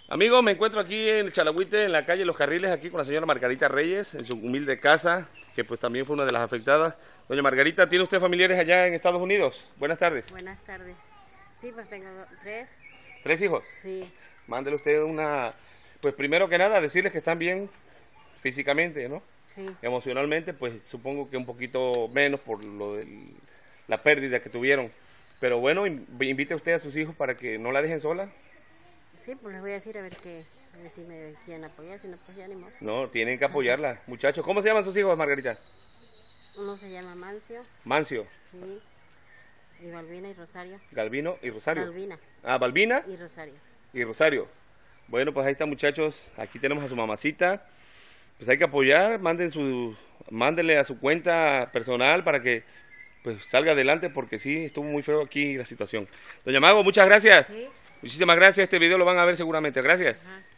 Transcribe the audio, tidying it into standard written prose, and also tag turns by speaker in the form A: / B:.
A: Amigos, me encuentro aquí en el Chalagüite, en la calle Los Carriles, aquí con la señora Margarita Reyes, en su humilde casa, que pues también fue una de las afectadas. Doña Margarita, ¿tiene usted familiares allá en Estados Unidos? Buenas tardes.
B: Buenas tardes. Sí, pues tengo tres.
A: ¿Tres hijos?
B: Sí.
A: Mándele usted una... Pues primero que nada, decirles que están bien físicamente, ¿no?
B: Sí.
A: Emocionalmente, pues supongo que un poquito menos por lo de la pérdida que tuvieron. Pero bueno, invite usted a sus hijos para que no la dejen sola.
B: Sí, pues les voy a decir a ver si me quieren apoyar, si no, pues ya ni más.
A: No, tienen que apoyarla. Muchachos, ¿cómo se llaman sus hijos, Margarita?
B: Uno se llama Mancio.
A: Mancio.
B: Sí. Y Balbina y Rosario.
A: Galvino y Rosario.
B: Balbina.
A: Ah, Balbina
B: y Rosario.
A: y Rosario. Bueno, pues ahí están, muchachos. Aquí tenemos a su mamacita. Pues hay que apoyar, mándenle a su cuenta personal para que pues salga adelante, porque sí, estuvo muy feo aquí la situación. Doña Mago, muchas gracias.
B: Sí.
A: Muchísimas gracias. Este video lo van a ver seguramente. Gracias.
B: Ajá.